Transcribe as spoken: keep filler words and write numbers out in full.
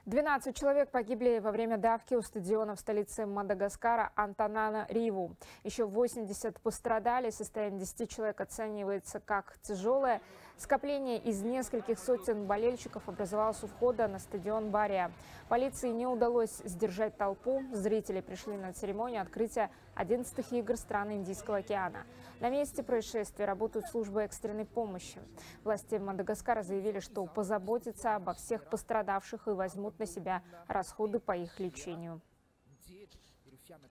двенадцать человек погибли во время давки у стадиона в столице Мадагаскара Антананариву. Еще восемьдесят пострадали. Состояние десяти человек оценивается как тяжелое. Скопление из нескольких сотен болельщиков образовалось у входа на стадион Бария. Полиции не удалось сдержать толпу. Зрители пришли на церемонию открытия одиннадцатых игр стран Индийского океана. На месте происшествия работают службы экстренной помощи. Власти Мадагаскара заявили, что позаботятся обо всех пострадавших и возьмут на себя расходы по их лечению.